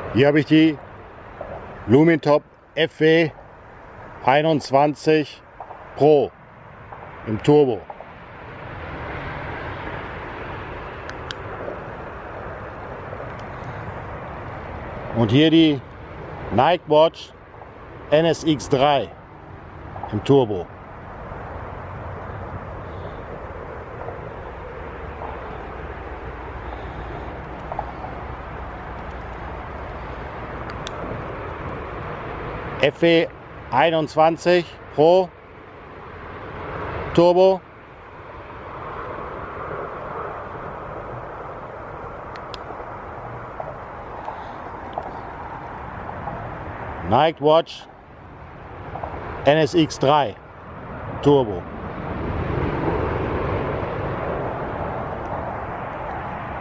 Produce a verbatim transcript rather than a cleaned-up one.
Hier habe ich die Lumintop F W einundzwanzig Pro im Turbo. Und hier die Nightwatch N S X drei im Turbo. F W einundzwanzig Pro Turbo. Nightwatch N S X drei Turbo.